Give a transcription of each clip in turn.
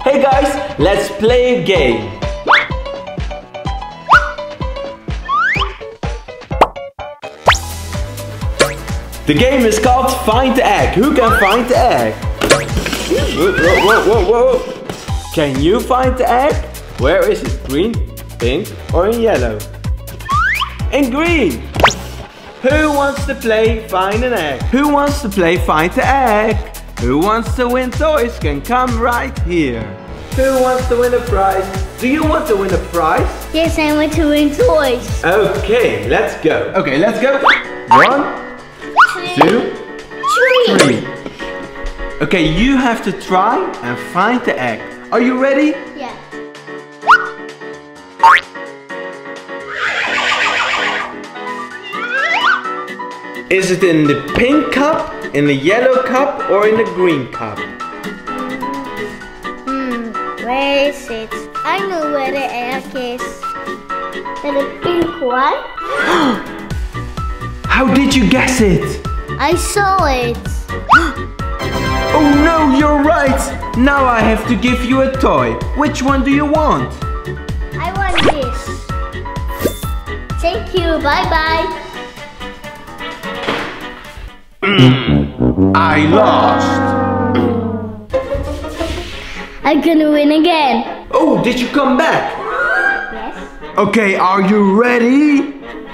Hey guys, let's play a game. The game is called Find the Egg. Who can find the egg? Whoa. Can you find the egg? Where is it? Green, pink, or in yellow? In green. Who wants to play Find an Egg? Who wants to play Find the Egg? Who wants to win toys can come right here. Who wants to win a prize? Do you want to win a prize? Yes, I want to win toys. Okay, let's go. Okay, let's go. 1, 2, 3. Okay, you have to try and find the egg. Are you ready? Yeah. Is it in the pink cup, in the yellow cup, or in the green cup? Where is it? I know where the egg is. In the pink one? How did you guess it? I saw it. Oh no, you're right! Now I have to give you a toy. Which one do you want? I want this. Thank you, bye-bye. I lost. I'm gonna win again. Oh, did you come back? Yes. Okay, are you ready?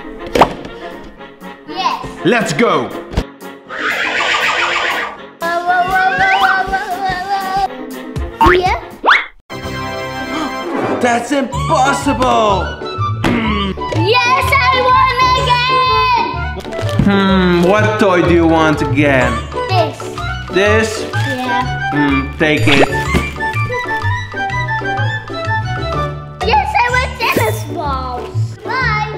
Yes. Let's go. Here? That's impossible. Yes, I won again. What toy do you want again? This. This? Yeah. Take it. Yes, I want tennis balls. Bye.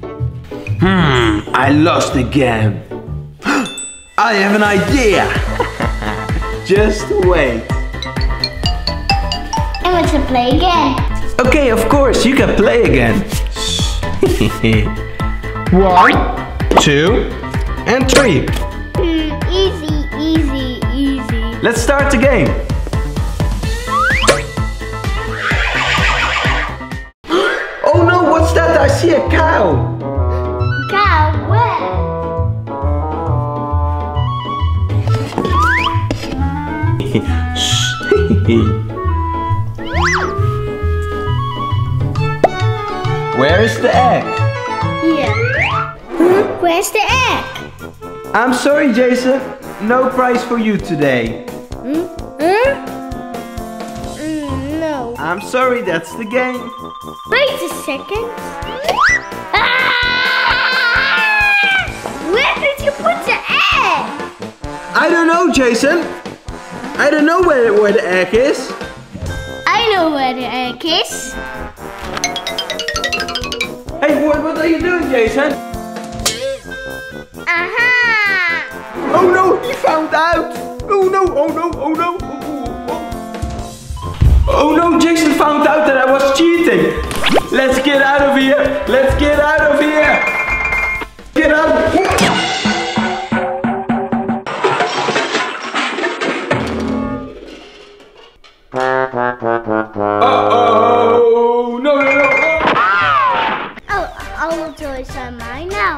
I lost again. I have an idea. Just wait. I want to play again. Okay, of course, you can play again. 1, 2, and 3. Easy. Let's start the game. Oh no, what's that? I see a cow. Cow, where? Where is the egg? Here. Where's the egg? I'm sorry, Jason. No prize for you today. No. I'm sorry, that's the game. Wait a second. Ah! Where did you put the egg? I don't know, Jason. I don't know where the egg is. I know where the egg is. Hey, what are you doing, Jason? Aha! Oh no, he found out! Oh no, oh no, oh no! Oh no, Jason found out that I was cheating! Let's get out of here! Let's get out of here! Get out! Uh-oh! No! Oh, all the toys are mine now.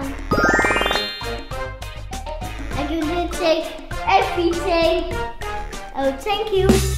I'm gonna take everything. Oh, thank you.